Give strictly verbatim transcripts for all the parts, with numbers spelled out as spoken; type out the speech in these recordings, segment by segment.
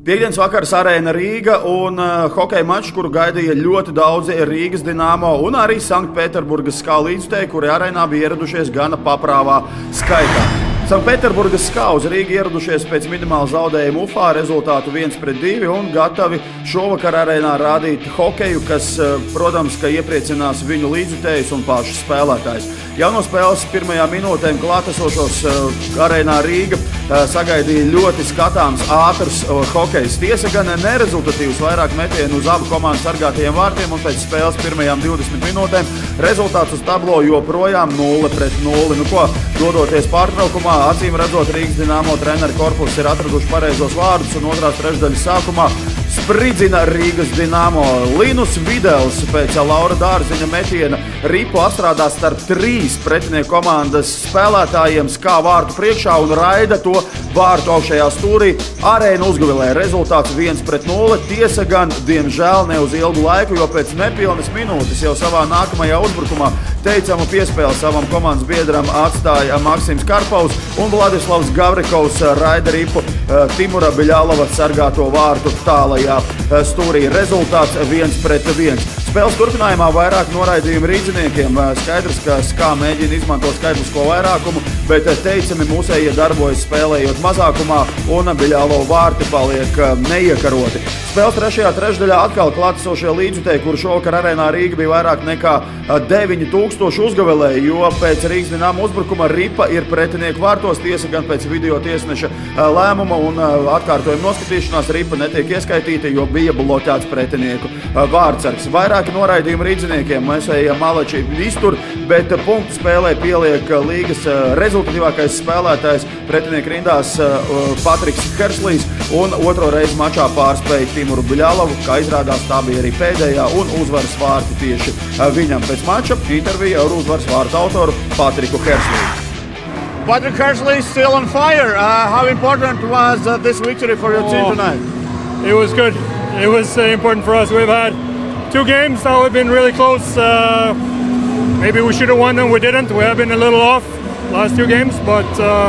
Piektdienas vakars Arēna Rīga un uh, hokeja mačs, kuru gaidīja ļoti daudzi Rīgas Dinamo un arī Sanktpēterburgas Ska līdzutēji, kuri arēnā bija ieradušies gana paprāvā skaitā. Sanktpēterburgas Ska uz Rīgu ieradušies pēc minimāla zaudējuma Ufā, rezultātu viens pret divi un gatavi šovakar arēnā rādīt hokeju, kas, uh, protams, ka iepriecinās viņu līdzutējus un pašus spēlētājus. Jau no spēles pirmajām minūtēm klātesošos uh, arēnā Rīga uh, sagaidīja ļoti skatāms, ātrs uh, hokejs. Tiesa gan nerezultatīvs, vairāk metienu uz abu komandu sargātajiem vārtiem un pēc spēles pirmajām divdesmit minūtēm rezultāts uz tablo joprojām nulle pret nulli. Nu ko, dodoties pārtraukumā, acīm redzot Rīgas Dinamo treneru korpusu ir atraduši pareizos vārdus un otrās trešdaļas sākumā spridzina Rīgas Dinamo. Linus Videls pēc Laura Dārziņa metiena ripu astrādā starp trīs pretinieku komandas spēlētājiem Ska vārtu priekšā un raida to vārtu augšējā stūrī. Arēna uzgavilē, rezultāts viens pret nulli. Tiesa gan, diemžēl, ne uz ilgu laiku, jo pēc nepilnas minūtes jau savā nākamajā uzbrukumā teicamu piespēli savam komandas biedram atstāja Maksims Karpovs un Vladislavs Gavrikovs raida ripu Timura Biļālova sargāto vārtu tālajā stūrī. Rezultāts viens pret viens. Spēles turpinājumā vairāk noraidījumu rīdziniekiem. Skaidrs, ka Ska mēģina izmantot skaitlisko vairākumu, bet teicami mūsējie darbojas spēlējot mazākumā un Biļālova vārti paliek neiekaroti. Spēles trešajā trešdaļā atkal klātesošie līdzutēji, kur šovakar Arēnā Rīga bija vairāk nekā deviņi tūkstoši uzgavilēji, jo pēc Rīgas Dinamo uzbrukuma ripa ir pretinieku vārtos. Tiesa gan pēc video tiesneša lēmuma un atkārtojuma noskatīšanās ripa netiek ieskaitīta, jo bija bloķēts pretinieku vārtsargs. Vairāki noraidījumi rīdziniekiem, Mēsēja Malači iztur, bet punktu spēlē pieliek līgas rezultatīvākais spēlētājs pretinieku rindās Patriks Herslīs un otro reizi mačā pārspēja Timuru Biļālovu, kā izrādās tā bija arī pēdējā un uzvaras vārti tieši viņam. Pēc mača intervija ar uzvaras vārtu autoru Patriku Herslī. Patrick Hersley still on fire. Uh, how important was uh, this victory for your oh, team tonight? It was good. It was uh, important for us. We've had two games that have been really close. Uh, maybe we should have won them. We didn't. We have been a little off last two games, but uh,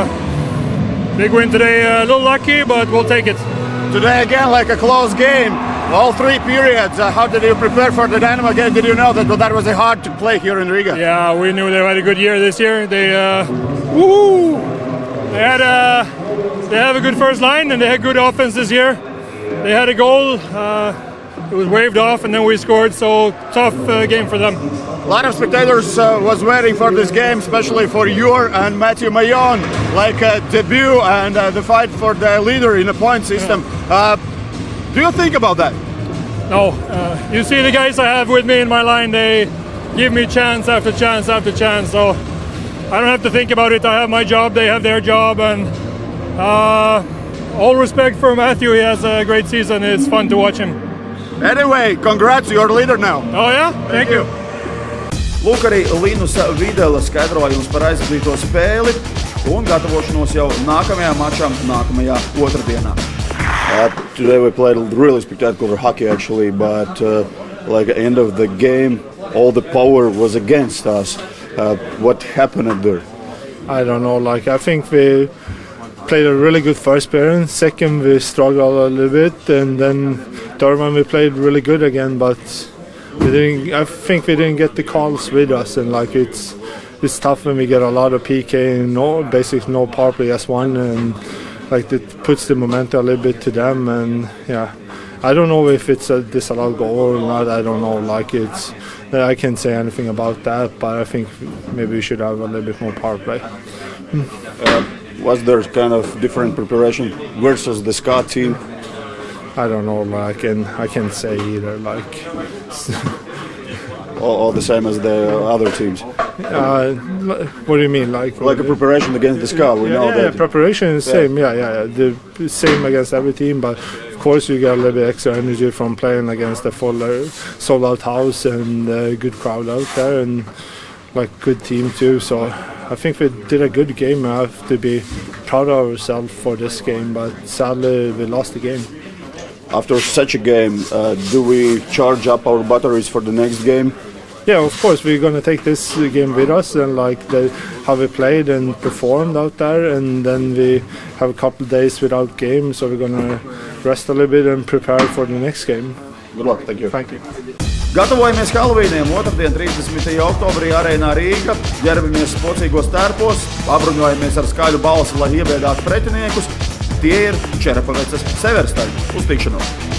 big win today. A little lucky, but we'll take it. Today again, like a close game. All three periods. Uh, how did you prepare for the Dynamo game? Did you know that that was a hard to play here in Riga? Yeah, we knew they had a good year this year. They, uh, woo! They had a, they have a good first line and they had good offense this year. They had a goal. Uh, it was waved off and then we scored. So tough uh, game for them. A lot of spectators uh, was waiting for this game, especially for your and Matthew Mayon, like a debut and uh, the fight for the leader in the point system. Yeah. Uh, do you think about that? No. Uh, you see the guys I have with me in my line, they give me chance after chance after chance. So I don't have to think about it. I have my job, they have their job. And uh, all respect for Matthew, he has a great season. It's fun to watch him. Anyway, congrats, you're leader now. Oh yeah? Thank, Thank you. Lūk, arī Linusa Videla skaidrojums par aizvadīto spēli un gatavošanos jau nākamajām mačām, nākamajā otrdienā. Uh, today we played really spectacular hockey actually, but uh, like at the end of the game, all the power was against us. Uh, what happened there? I don't know. Like I think we played a really good first period. Second we struggled a little bit, and then third one we played really good again, but. We didn't, I think we didn't get the calls with us, and like it's it's tough when we get a lot of P K and no, basically no power play as one, and like it puts the momentum a little bit to them. And yeah, I don't know if it's a disallowed goal or not. I don't know. Like it's, I can't say anything about that, but I think maybe we should have a little bit more power play. Mm. Uh, was there kind of different preparation versus the Ska team? I don't know. I can I can't say either. Like all, all the same as the other teams. Uh, what do you mean? Like like a preparation against the Ska. We yeah, know yeah, that. Preparation is the yeah. same. Yeah, yeah, yeah. The same against every team. But of course, you get a little bit extra energy from playing against a full uh, sold-out house and a good crowd out there, and like good team too. So I think we did a good game. I have to be proud of ourselves for this game. But sadly, we lost the game. After such a game, uh, do we charge up our batteries for the next game? yeah, of course we're gonna take this game with us and like the, how we played and performed out there, and then we have a couple of days without game, so we're gonna rest a little bit and prepare for the next game. Good luck. Thank you. Thank you. Gatavojamies Halvīniem otrdien, trīsdesmitajā oktobrī Arēnā Rīga, ģērbamies spocīgos tērpos, apbruņojamies ar skaļu balsi, lai iebiedātu pretiniekus. Tie ir Čerepavecas Severstaļi. Uz tikšanos!